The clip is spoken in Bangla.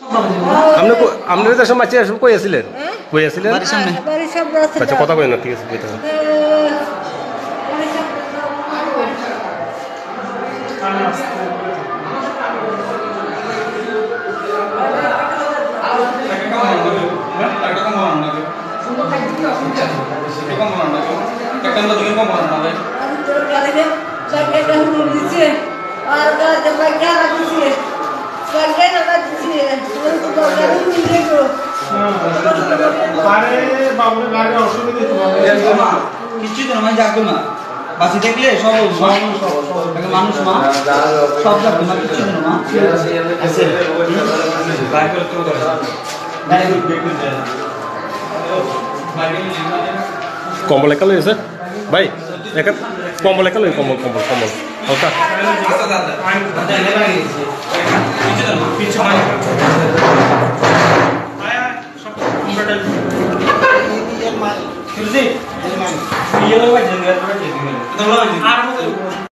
আপনি আপনার দেশে মাছি আসলে কই আছিলেন কই আছিলেন আচ্ছা কথা কই না ঠিক আছে কইতে হবে। কিছু তো না যাবো না বাসি দেখলে সব মানুষ মা সব যাবো না কিছু না মা কম্বল একা লইছে ভাই একা কম্বল একা লই কম্বল কম্বল কম্বল হালকা Iya,